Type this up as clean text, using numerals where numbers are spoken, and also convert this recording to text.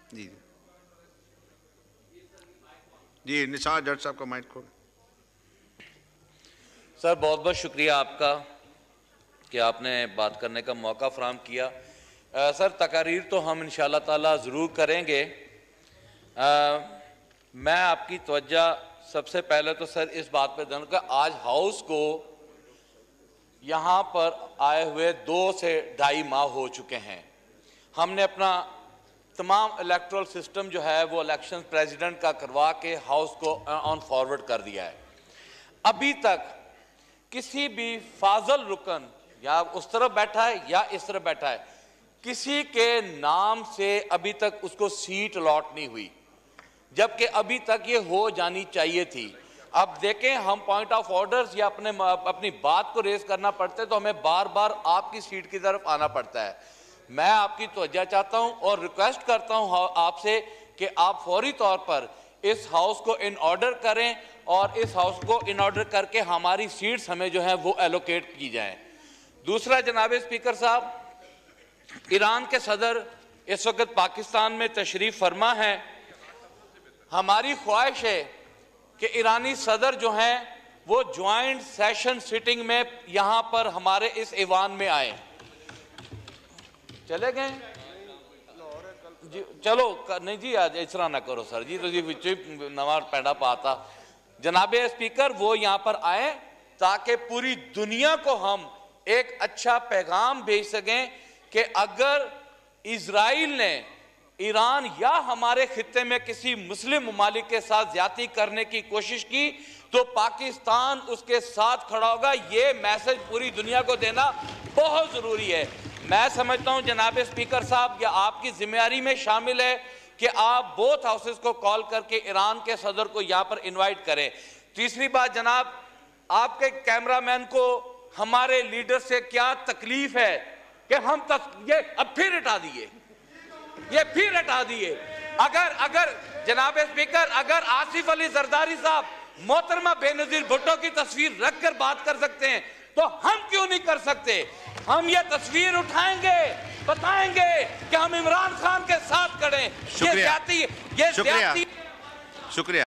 जी जी, निसार जट साहब का माइक खोल। सर बहुत बहुत शुक्रिया आपका कि आपने बात करने का मौका फराहम किया। सर तकारीर तो हम इंशाअल्लाह ताला ज़रूर करेंगे। मैं आपकी तवज्जो सबसे पहले तो सर इस बात पे दूँ कि आज हाउस को यहाँ पर आए हुए 2 से 2.5 माह हो चुके हैं। हमने अपना तमाम इलेक्टोरल सिस्टम जो है वो इलेक्शन प्रेसिडेंट का करवा के हाउस को ऑन फॉरवर्ड कर दिया है। अभी तक किसी भी फाजल रुकन या उस तरफ बैठा है या इस तरफ बैठा है, किसी के नाम से अभी तक उसको सीट अलॉट नहीं हुई, जबकि अभी तक ये हो जानी चाहिए थी। अब देखें, हम पॉइंट ऑफ ऑर्डर्स या अपनी बात को रेज करना पड़ता है तो हमें बार बार आपकी सीट की तरफ आना पड़ता है। मैं आपकी तवज्जो चाहता हूं और रिक्वेस्ट करता हूं आपसे कि आप फौरी तौर पर इस हाउस को इन ऑर्डर करें और इस हाउस को इन ऑर्डर करके हमारी सीट्स हमें जो है वो एलोकेट की जाएं। दूसरा, जनाब स्पीकर साहब, ईरान के सदर इस वक्त पाकिस्तान में तशरीफ फरमा है। हमारी ख्वाहिश है कि ईरानी सदर जो हैं वो ज्वाइंट सेशन सिटिंग में यहाँ पर हमारे इस ईवान में आए। चले गए जी, चलो नहीं जी, आज इस तरह ना करो सर जी, तो जी नवा पैड़ा पाता। जनाब स्पीकर वो यहाँ पर आए ताकि पूरी दुनिया को हम एक अच्छा पैगाम भेज सकें कि अगर इजराइल ने ईरान या हमारे खित्ते में किसी मुस्लिम ममालिक के साथ ज्यादती करने की कोशिश की तो पाकिस्तान उसके साथ खड़ा होगा। ये मैसेज पूरी दुनिया को देना बहुत जरूरी है। मैं समझता हूं जनाब स्पीकर साहब, या आपकी जिम्मेदारी में शामिल है कि आप बोथ हाउसेस को कॉल करके ईरान के सदर को यहां पर इनवाइट करें। तीसरी बात जनाब, आपके कैमरामैन को हमारे लीडर से क्या तकलीफ है कि हम ये अब फिर हटा दिए, ये फिर हटा दिए। अगर जनाब स्पीकर, अगर आसिफ अली जरदारी साहब मोहतरमा बेनजीर भुट्टो की तस्वीर रखकर बात कर सकते हैं तो हम क्यों नहीं कर सकते? हम ये तस्वीर उठाएंगे, बताएंगे कि हम इमरान खान के साथ खड़े। शुक्रिया। ये ज्यादती शुक्रिया।